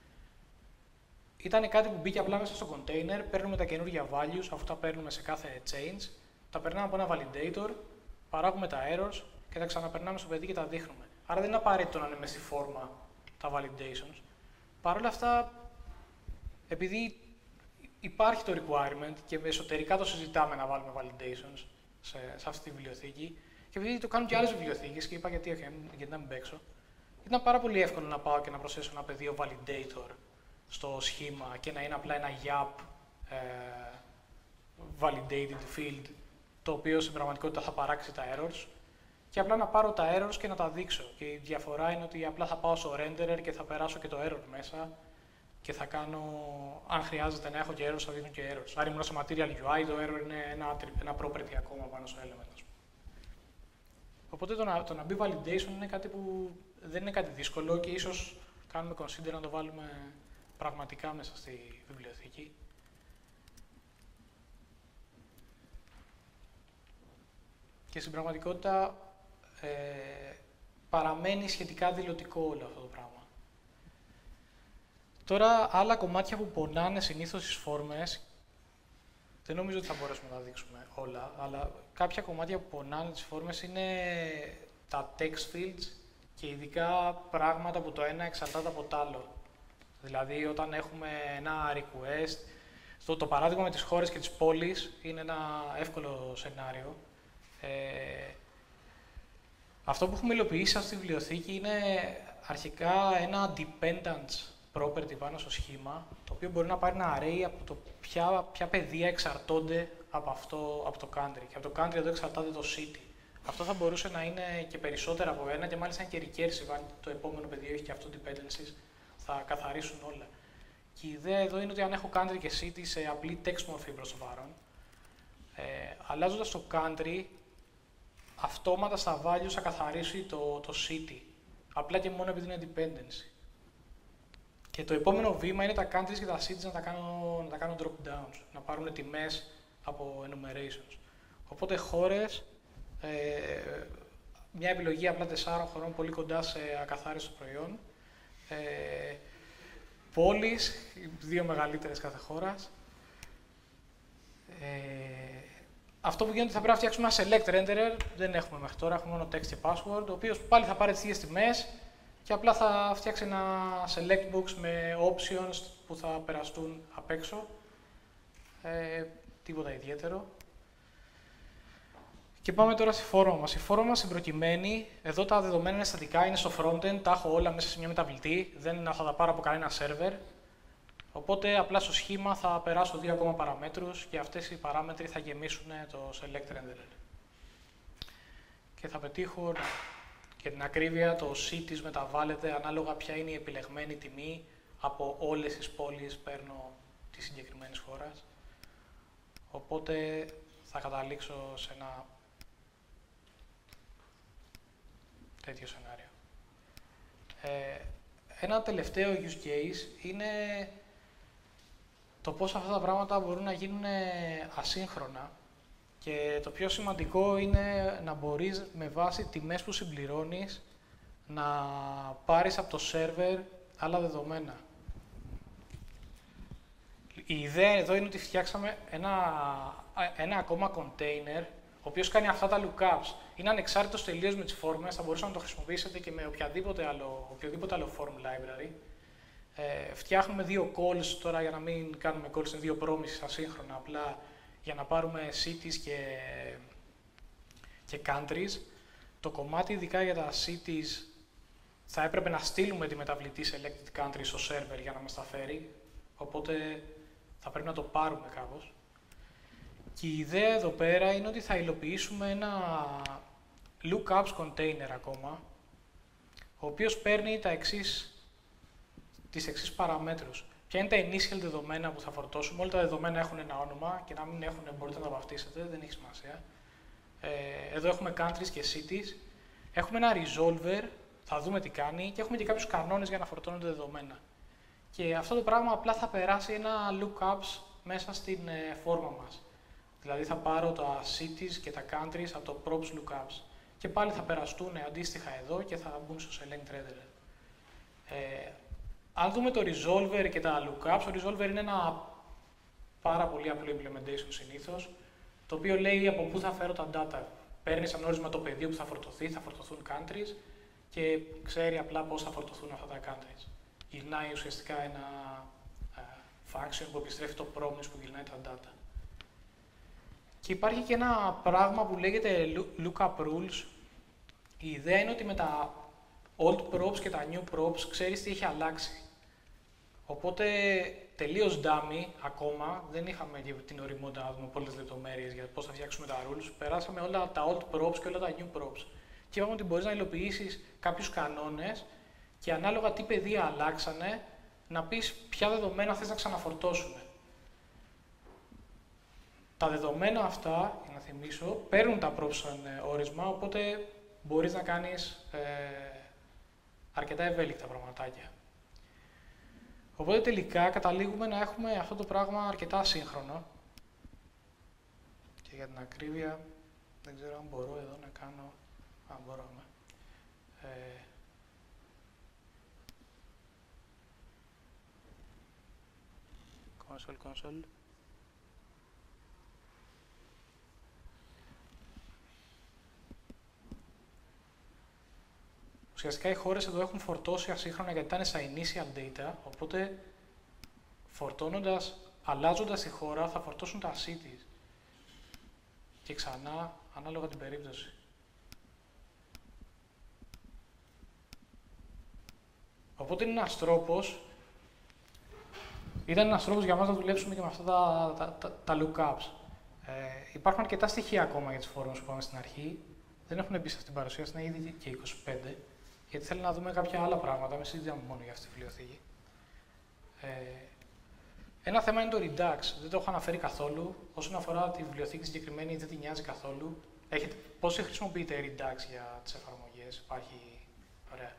ήταν κάτι που μπήκε απλά μέσα στο container, παίρνουμε τα καινούργια values, αφού τα παίρνουμε σε κάθε change, τα περνάμε από ένα validator, παράγουμε τα errors και τα ξαναπερνάμε στο παιδί και τα δείχνουμε. Άρα δεν είναι απαραίτητο να είναι μέσα στη φόρμα τα validations. Παρ' όλα αυτά, επειδή υπάρχει το requirement και εσωτερικά το συζητάμε να βάλουμε validations σε αυτή τη βιβλιοθήκη, και επειδή το κάνουν και άλλες βιβλιοθήκες και είπα γιατί να μην παίξω, ήταν πάρα πολύ εύκολο να πάω και να προσθέσω ένα πεδίο validator στο σχήμα και να είναι απλά ένα YAP validated field, το οποίο στην πραγματικότητα θα παράξει τα errors, και απλά να πάρω τα errors και να τα δείξω. Και η διαφορά είναι ότι απλά θα πάω στο renderer και θα περάσω και το error μέσα και θα κάνω, αν χρειάζεται να έχω και errors, θα δείχνω και errors. Αν ήμουν στο material UI, το error είναι ένα property ακόμα πάνω στο element. Οπότε το να μπει validation είναι κάτι που δεν είναι κάτι δύσκολο και ίσως κάνουμε consider να το βάλουμε πραγματικά μέσα στη βιβλιοθήκη. Και στην πραγματικότητα παραμένει σχετικά δηλωτικό όλο αυτό το πράγμα. Τώρα, άλλα κομμάτια που πονάνε συνήθως στις φόρμες, δεν νομίζω ότι θα μπορέσουμε να τα δείξουμε όλα, αλλά κάποια κομμάτια που πονάνε τις φόρμες είναι τα text fields και ειδικά πράγματα που το ένα εξαρτάται από το άλλο. Δηλαδή, όταν έχουμε ένα request, το παράδειγμα με τις χώρες και τις πόλεις είναι ένα εύκολο σενάριο. Αυτό που έχουμε υλοποιήσει αυτή τη βιβλιοθήκη είναι αρχικά ένα dependence property πάνω στο σχήμα, το οποίο μπορεί να πάρει ένα array από το ποια πεδία εξαρτώνται από το country. Και από το country εδώ εξαρτάται το city. Αυτό θα μπορούσε να είναι και περισσότερα από ένα και μάλιστα είναι και recursive, αν το επόμενο πεδίο έχει και αυτό dependencies, θα καθαρίσουν όλα. Και η ιδέα εδώ είναι ότι αν έχω country και city σε απλή text μορφή προς το παρόν, αλλάζοντας το country, αυτόματα στα values θα καθαρίσει το city. Απλά και μόνο επειδή είναι dependency. Και το επόμενο βήμα είναι τα countries και τα cities να τα κάνω drop downs, να πάρουν τιμές από enumerations. Οπότε χώρες, μια επιλογή απλά 4 χωρών πολύ κοντά σε ακαθάριστο προϊόν. Πόλεις, 2 μεγαλύτερες κάθε χώρας. Αυτό που γίνεται θα πρέπει να φτιάξουμε ένα select renderer, δεν έχουμε μέχρι τώρα, έχουμε μόνο text και password, ο οποίος πάλι θα πάρει τις ίδιες τιμές και απλά θα φτιάξει ένα select box με options που θα περαστούν απ' έξω. Τίποτα ιδιαίτερο. Και πάμε τώρα στη φόρμα μας. Η φόρμα μας συμπροκειμένη, εδώ τα δεδομένα είναι στατικά, είναι στο frontend, τα έχω όλα μέσα σε μια μεταβλητή, δεν θα τα πάρω από κανένα server. Οπότε απλά στο σχήμα θα περάσω 2 ακόμα παραμέτρους και αυτές οι παράμετροι θα γεμίσουν το select renderer. Και θα πετύχω και την ακρίβεια, το cities μεταβάλλεται ανάλογα ποια είναι η επιλεγμένη τιμή από όλες τις πόλεις παίρνω της συγκεκριμένης χώρας. Οπότε θα καταλήξω σε ένα τέτοιο σενάριο. Ένα τελευταίο use case είναι το πώς αυτά τα πράγματα μπορούν να γίνουν ασύγχρονα και το πιο σημαντικό είναι να μπορείς με βάση τιμές που συμπληρώνεις να πάρεις από το server άλλα δεδομένα. Η ιδέα εδώ είναι ότι φτιάξαμε ένα ακόμα container ο οποίος κάνει αυτά τα lookups. Είναι ανεξάρτητος τελείως με τις φόρμες, θα μπορούσατε να το χρησιμοποιήσετε και με οποιοδήποτε άλλο form library. Φτιάχνουμε 2 calls τώρα για να μην κάνουμε calls σε 2 promises ασύγχρονα, απλά για να πάρουμε cities και countries. Το κομμάτι ειδικά για τα cities θα έπρεπε να στείλουμε τη μεταβλητή selected country στο server για να μας τα φέρει, οπότε θα πρέπει να το πάρουμε κάπως. Και η ιδέα εδώ πέρα είναι ότι θα υλοποιήσουμε ένα lookups container ακόμα, ο οποίος παίρνει τις εξής παραμέτρους. Ποια είναι τα initial δεδομένα που θα φορτώσουμε, όλα τα δεδομένα έχουν ένα όνομα και να μην έχουν μπορείτε να τα βαφτίσετε, δεν έχει σημασία. Εδώ έχουμε countries και cities. Έχουμε ένα resolver, θα δούμε τι κάνει και έχουμε και κάποιους κανόνες για να φορτώνονται δεδομένα. Και αυτό το πράγμα απλά θα περάσει ένα lookups μέσα στην φόρμα μας. Δηλαδή θα πάρω τα cities και τα countries από το props lookups. Και πάλι θα περαστούν αντίστοιχα εδώ και θα μπουν στο select renderer. Αν δούμε το resolver και τα lookups, το resolver είναι ένα πάρα πολύ απλό implementation συνήθως, το οποίο λέει από πού θα φέρω τα data. Παίρνει σαν όρισμα το πεδίο που θα φορτωθεί, θα φορτωθούν countries και ξέρει απλά πώς θα φορτωθούν αυτά τα countries. Γυρνάει ουσιαστικά ένα function που επιστρέφει το promise που γυρνάει τα data. Και υπάρχει και ένα πράγμα που λέγεται lookup rules. Η ιδέα είναι ότι με τα old props και τα new props ξέρεις τι έχει αλλάξει. Οπότε τελείως dummy ακόμα, δεν είχαμε την ωριμότητα να δούμε πολλές λεπτομέρειες για πώς θα φτιάξουμε τα rules. Περάσαμε όλα τα old props και όλα τα new props. Και είπαμε ότι μπορείς να υλοποιήσεις κάποιους κανόνες και ανάλογα τι πεδία αλλάξανε, να πεις ποια δεδομένα θες να ξαναφορτώσουμε. Τα δεδομένα αυτά, για να θυμίσω, παίρνουν τα props σαν όρισμα, οπότε μπορείς να κάνεις αρκετά ευέλικτα πραγματάκια. Οπότε τελικά καταλήγουμε να έχουμε αυτό το πράγμα αρκετά ασύγχρονο. Και για την ακρίβεια, δεν ξέρω αν μπορώ εδώ να κάνω... μπορώ, ναι. console. Ουσιαστικά οι χώρες εδώ έχουν φορτώσει ασύγχρονα γιατί ήταν στα initial data, οπότε αλλάζοντας τη χώρα θα φορτώσουν τα cities. Και ξανά, ανάλογα την περίπτωση. Οπότε είναι ένας τρόπος, ήταν ένας τρόπος για μας να δουλέψουμε και με αυτά τα lookups. Υπάρχουν αρκετά στοιχεία ακόμα για τις φόρμες που είπαμε στην αρχή. Δεν έχουν μπει σε αυτήν την παρουσίαση, είναι ήδη και 25, γιατί θέλω να δούμε κάποια άλλα πράγματα, μην συζητάμε μόνο για αυτή τη βιβλιοθήκη. Ένα θέμα είναι το redux, δεν το έχω αναφέρει καθόλου. Όσον αφορά τη βιβλιοθήκη συγκεκριμένη, δεν τη νοιάζει καθόλου. Πώς χρησιμοποιείτε redux για τις εφαρμογές, υπάρχει. Ωραία.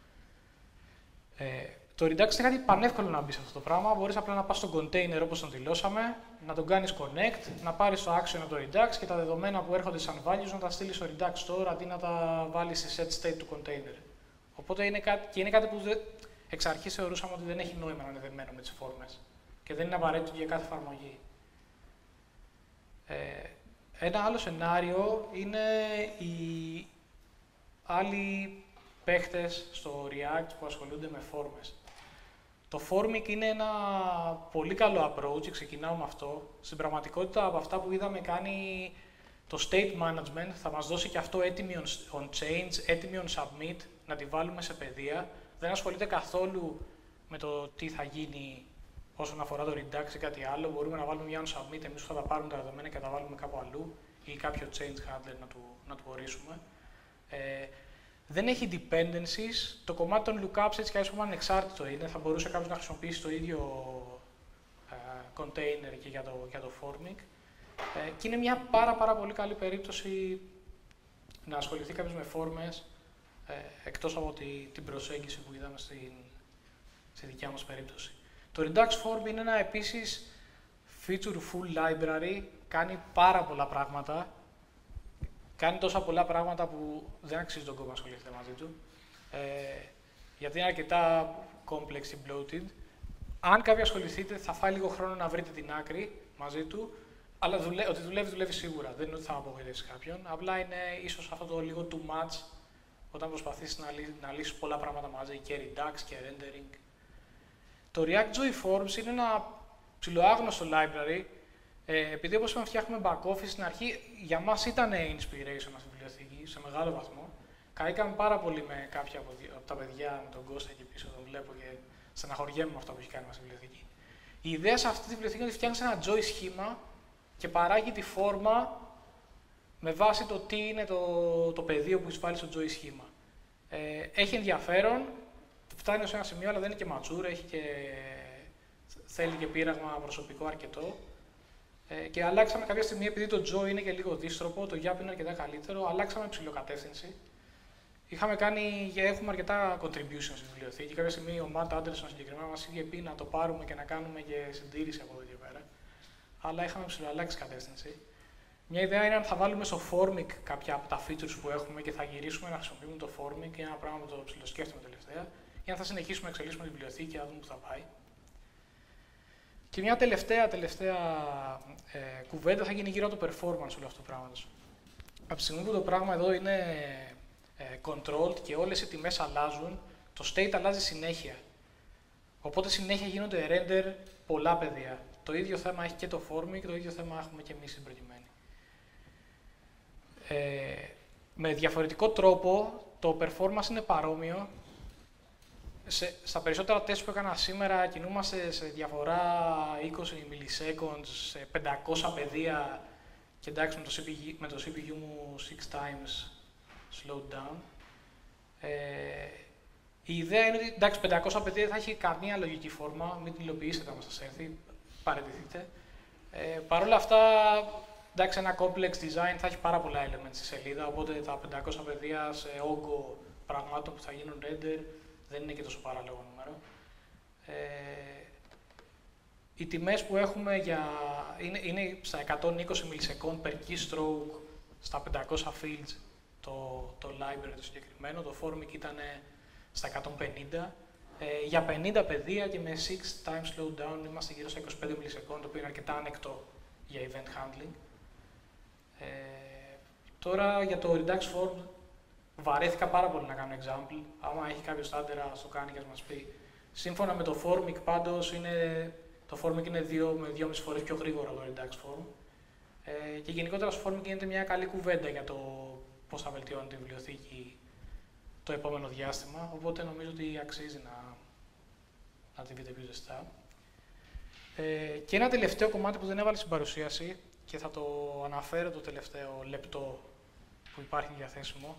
Το redux είναι κάτι πανεύκολο να μπει σε αυτό το πράγμα. Μπορείς απλά να πας στο container όπως τον δηλώσαμε, να τον κάνεις connect, να πάρεις το action από το redux και τα δεδομένα που έρχονται σαν values να τα στείλεις στο redux store αντί να τα βάλεις σε set state του container. Οπότε είναι κάτι που εξ αρχής θεωρούσαμε ότι δεν έχει νόημα να είναι δεμένο με τις φόρμες και δεν είναι απαραίτητο για κάθε εφαρμογή. Ένα άλλο σενάριο είναι οι άλλοι παίχτες στο React που ασχολούνται με φόρμες. Το forming είναι ένα πολύ καλό approach και ξεκινάω με αυτό. Στην πραγματικότητα, από αυτά που είδαμε κάνει το state management, θα μας δώσει και αυτό έτοιμη on change, έτοιμη on submit, να τη βάλουμε σε παιδεία. Δεν ασχολείται καθόλου με το τι θα γίνει όσον αφορά το redux ή κάτι άλλο. Μπορούμε να βάλουμε μια on submit, εμείς που θα τα πάρουμε τα δεδομένα και θα τα βάλουμε κάπου αλλού ή κάποιο change handler να του ορίσουμε. Δεν έχει dependencies. Το κομμάτι των lookups έτσι κι αλλιώς είναι ανεξάρτητο είναι. Θα μπορούσε κάποιος να χρησιμοποιήσει το ίδιο container και για το forming. Και είναι μια πάρα πολύ καλή περίπτωση να ασχοληθεί κάποιος με φόρμες εκτός από την προσέγγιση που είδαμε στη δικιά μας περίπτωση. Το redux-form είναι ένα επίσης feature full library, κάνει πάρα πολλά πράγματα. Κάνει τόσα πολλά πράγματα που δεν αξίζει τον κόπο να ασχοληθείτε μαζί του. Γιατί είναι αρκετά complex και bloated. Αν κάποιοι ασχοληθείτε, θα φάει λίγο χρόνο να βρείτε την άκρη μαζί του. Αλλά ότι δουλεύει σίγουρα. Δεν είναι ότι θα απογοητεύσει κάποιον. Απλά είναι ίσως αυτό το λίγο too much όταν προσπαθείς να λύσεις πολλά πράγματα μαζί και redux και rendering. Το React Forms είναι ένα ψιλοάγνωστο library. Επειδή όπως είπαμε φτιάχνουμε back office στην αρχή, για μας ήταν inspiration αυτή η βιβλιοθήκη σε μεγάλο βαθμό. Καήκαμε πάρα πολύ με κάποια από τα παιδιά, με τον Κώστα εκεί πίσω, τον βλέπω και στεναχωριέμαι με αυτό που έχει κάνει μας η βιβλιοθήκη. Η ιδέα σε αυτή τη βιβλιοθήκη είναι ότι φτιάχνει ένα joy σχήμα και παράγει τη φόρμα με βάση το τι είναι το πεδίο που εισβάλλει στο joy σχήμα. Έχει ενδιαφέρον, φτάνει σε ένα σημείο, αλλά δεν είναι και mature, θέλει και πείραγμα προσωπικό αρκετό. Και αλλάξαμε κάποια στιγμή, επειδή το Joy είναι και λίγο δύστροπο, το Yap είναι αρκετά καλύτερο, αλλάξαμε ψηλοκατεύθυνση. Έχουμε αρκετά contributions στη βιβλιοθήκη. Κάποια στιγμή ο Matt Anderson συγκεκριμένα μας είχε πει να το πάρουμε και να κάνουμε και συντήρηση από εδώ και πέρα. Αλλά είχαμε ψηλοαλλάξει κατεύθυνση. Μια ιδέα είναι αν θα βάλουμε στο Formic κάποια από τα features που έχουμε και θα γυρίσουμε να χρησιμοποιούμε το Formic, είναι ένα πράγμα που το ψηλοσκέφτομαι τελευταία, ή αν θα συνεχίσουμε να εξελίσσουμε τη βιβλιοθήκη και να δούμε που θα πάει. Και μια τελευταία κουβέντα θα γίνει γύρω από το performance όλου αυτού του πράγματος. Από τη στιγμή που το πράγμα εδώ είναι controlled και όλες οι τιμές αλλάζουν, το state αλλάζει συνέχεια. Οπότε συνέχεια γίνονται render πολλά πεδία. Το ίδιο θέμα έχει και το forming και το ίδιο θέμα έχουμε και εμείς στην προκειμένη. Με διαφορετικό τρόπο, το performance είναι παρόμοιο. Στα περισσότερα τεστ που έκανα σήμερα κινούμαστε σε διαφορά 20 milliseconds, σε 500 πεδία και εντάξει με το CPU μου 6 times slowed down. Η ιδέα είναι ότι εντάξει 500 πεδία δεν θα έχει καμία λογική φόρμα, μην την υλοποιήσετε άμα σας έρθει, παραιτηθείτε. Παρ' όλα αυτά, εντάξει ένα complex design θα έχει πάρα πολλά elements στη σελίδα, οπότε τα 500 πεδία σε όγκο πραγμάτων που θα γίνουν render δεν είναι και τόσο παράλογο νούμερο. Οι τιμές που έχουμε είναι στα 120 millisecond per keystroke, στα 500 fields το library το συγκεκριμένο, το forming ήταν στα 150. Για 50 πεδία και με 6 times slowdown είμαστε γύρω στα 25 μιλισεκόντ, το οποίο είναι αρκετά ανεκτό για event handling. Τώρα για το redux-form βαρέθηκα πάρα πολύ να κάνω example. Άμα έχει κάποιος άντερα, στο κάνει και ας μας πει. Σύμφωνα με το formic πάντως, το formic είναι 2 με 2,5 φορές πιο γρήγορο από το redux-form. Και γενικότερα στο formic γίνεται μια καλή κουβέντα για το πώς θα βελτιώνει τη βιβλιοθήκη το επόμενο διάστημα, οπότε νομίζω ότι αξίζει να τη δείτε πιο ζεστά. Και ένα τελευταίο κομμάτι που δεν έβαλε στην παρουσίαση και θα το αναφέρω το τελευταίο λεπτό που υπάρχει διαθέσιμο,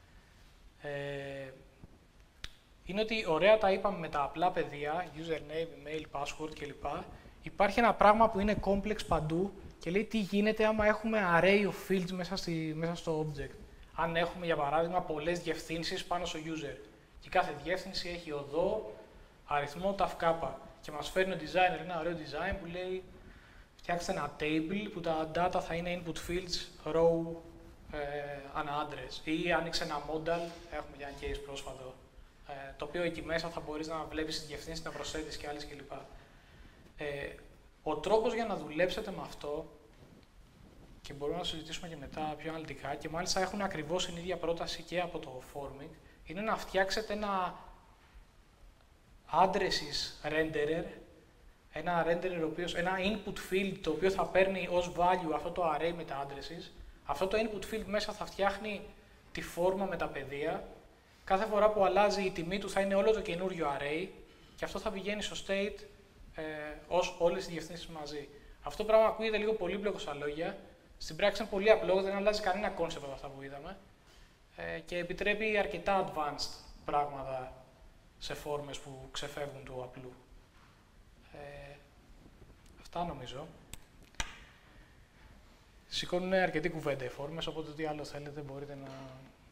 είναι ότι ωραία τα είπαμε με τα απλά πεδία, username, email, password κλπ. Υπάρχει ένα πράγμα που είναι complex παντού και λέει τι γίνεται άμα έχουμε array of fields μέσα στο object. Αν έχουμε, για παράδειγμα, πολλές διευθύνσεις πάνω στο user και κάθε διεύθυνση έχει οδό, αριθμό, ταυκάπα και μας φέρνει ο designer ένα ωραίο design που λέει φτιάξτε ένα table που τα data θα είναι input fields, row, ανά address ή άνοιξε ένα modal, έχουμε για ένα case πρόσφατο, το οποίο εκεί μέσα θα μπορείς να βλέπεις τις διευθύνσεις, να προσθέτεις και άλλες κλπ. Ο τρόπος για να δουλέψετε με αυτό, και μπορούμε να συζητήσουμε και μετά πιο αναλυτικά, και μάλιστα έχουν ακριβώς την ίδια πρόταση και από το forming, είναι να φτιάξετε ένα addresses renderer, ένα input field το οποίο θα παίρνει ως value αυτό το array με τα addresses. Αυτό το input field μέσα θα φτιάχνει τη φόρμα με τα πεδία. Κάθε φορά που αλλάζει η τιμή του θα είναι όλο το καινούριο array και αυτό θα πηγαίνει στο state ως όλες οι διευθύνσεις μαζί. Αυτό το πράγμα ακούγεται λίγο πολύπλοκο στα λόγια. Στην πράξη είναι πολύ απλό, δεν αλλάζει κανένα concept από αυτά που είδαμε και επιτρέπει αρκετά advanced πράγματα σε φόρμες που ξεφεύγουν του απλού. Αυτά νομίζω. Σηκώνουν αρκετή κουβέντα οι φόρμες, οπότε τι άλλο θέλετε μπορείτε να